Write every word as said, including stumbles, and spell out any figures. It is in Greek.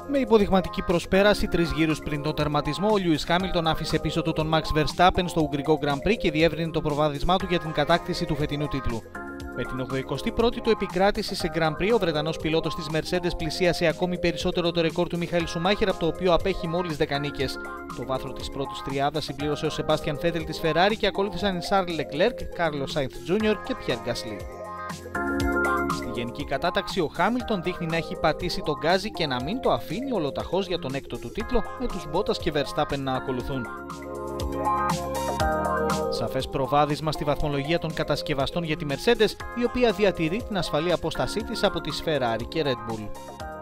Με υποδειγματική προσπέραση τρεις γύρους πριν τον τερματισμό, ο Λιούις Χάμιλτον άφησε πίσω του τον Max Verstappen στο Ουγγρικό Grand Prix και διεύρυνε το προβάδισμά του για την κατάκτηση του φετινού τίτλου. Με την ογδοηκοστή πρώτη του επικράτηση σε Grand Prix, ο Βρετανός πιλότος της Mercedes πλησίασε ακόμη περισσότερο το ρεκόρ του Μιχαήλ Σουμάχερ, από το οποίο απέχει μόλις δέκα νίκες. Το βάθρο της πρώτης τριάδας συμπλήρωσε ο Σεμπάστιαν Φέτελ της Ferrari και ακολούθησαν οι Charles Leclerc, Carlos Sainz τζούνιορ και Pierre Gasly. Στη γενική κατάταξη, ο Χάμιλτον δείχνει να έχει πατήσει τον γκάζι και να μην το αφήνει ολοταχώς για τον έκτο του τίτλο, με τους Bottas και Verstappen να ακολουθούν. Σαφές προβάδισμα στη βαθμολογία των κατασκευαστών για τη Mercedes, η οποία διατηρεί την ασφαλή απόστασή της από τις Ferrari και Red Bull.